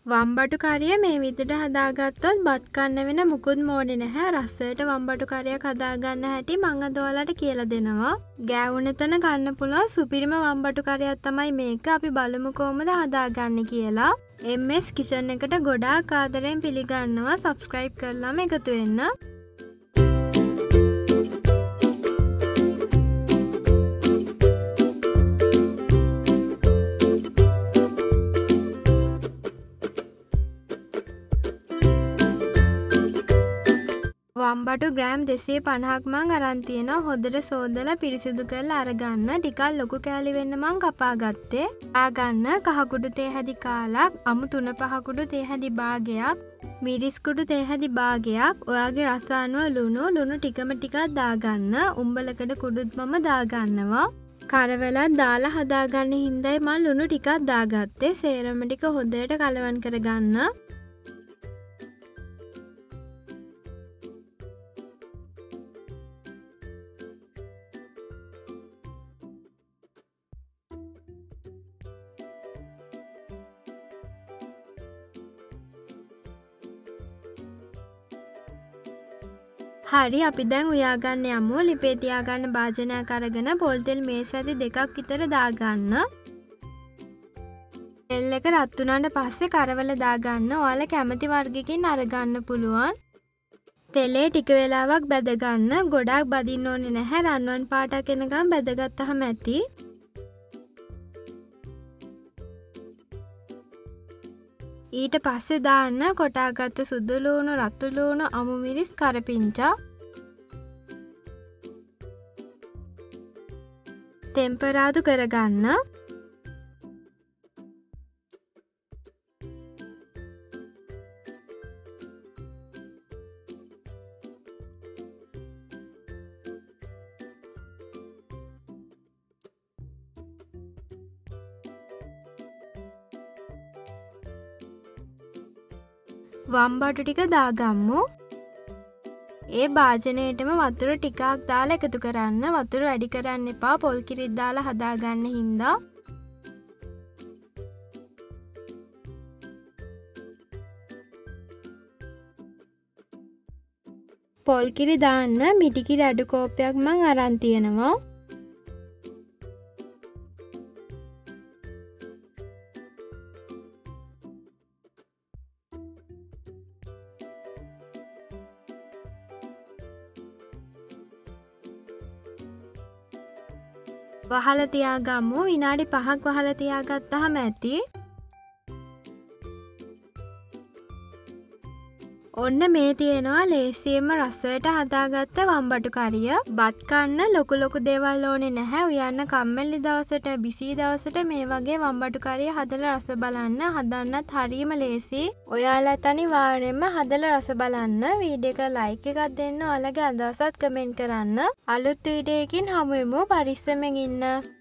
වම්බටු කරිය මේ විදිහට හදාගත්තොත් බත් කන්න වෙන මුකුත් ඕනේ නැහැ. රසයට වම්බටු කරියක් හදාගන්න හැටි මම අද ඔයාලට කියලා දෙනවා. ගෑවුන තැන ගන්න පුළුවන් සුපිරිම වම්බටු කරියක් තමයි මේක. අපි බලමු කොහොමද හදාගන්නේ කියලා. MS කිචන් එකට ගොඩාක් ආදරෙන් පිළිගන්නවා. subscribe කරලාම එකතු වෙන්න. වම්බටු ග්‍රෑම් 250ක් මං අරන් තියෙනවා. හොඳට සෝදලා පිරිසිදු කරලා අරගන්න. ටිකක් ලොකු කෑලි වෙන්න මං කපා ගත්තේ. ආගන්න කහකුඩු තේ හැදි කාලක්, අමු 3-5 කුඩු තේ හැදි භාගයක්, මිරිස් කුඩු තේ හැදි භාගයක්, ඔයාගේ රස අනුව ලුණු ටිකම ටිකක් දාගන්න. උඹලකඩ කුඩුත් මම දාගන්නවා. කරවලක් දාලා හදාගන්න හින්දායි මං ලුණු ටිකක් දාගත්තේ. සේරම ටික හොඳට කලවම් කරගන්න. හරි අපි දැන් උයාගන්න යමු. ලිපේ තියාගන්න භාජනයක් අරගෙන පොල් තෙල් මේස ඇති 2ක් විතර දාගන්න. තෙල් එක රත් වුණාට පස්සේ කරවල දාගන්න. ඔයාලා කැමති වර්ගකින් අරගන්න පුළුවන්. තෙලේ ටික වෙලාවක් බැදගන්න. ගොඩාක් බදින්න ඕනේ නැහැ. රන්වන් පාටක් එනකම් බැදගත්තාම ඇති. ඊට පස්සේ දාන්න කොටාගත්ත සුදු ලුණු, රතු ලුණු, අමු මිරිස්, කරපිංචා. ටෙම්පරාදු කරගන්න. වම්බටු ටික දාගම්මු. ඒ භාජනයේටම වතුර ටිකක් දාලා එකතු කරන්න. වතුර වැඩි කරන්න එපා. පොල් කිරිත් දාලා හදාගන්න හින්දා. පොල් කිරි දාන්න මිටි කිරි අඩු කෝප්පයක් මං අරන් තියෙනවා. වහලා තියාගමු. විනාඩි 5ක් වහලා තියාගත්තාම ඇති. ඔන්න මේ තියෙනවා ලේසියෙන්ම රසයට හදාගත්ත වම්බටු කරිය. බත් කන්න ලොකු දේවල් ඕනේ නැහැ. උයන්න කම්මැලි දවසට, බිසි දවසට මේ වගේ වම්බටු කරිය හදලා රස බලන්න. හදන්නත් හරියම ලේසි. ඔයාලත් අනිවාර්යෙන්ම හදලා රස බලන්න. වීඩියෝ එක ලයික් එකක් දෙන්න. ඔයාලගේ අදහසත් කමෙන්ට් කරන්න. අලුත් වීඩියෝ එකකින් හමු වෙමු. පරිස්සමෙන් ඉන්න.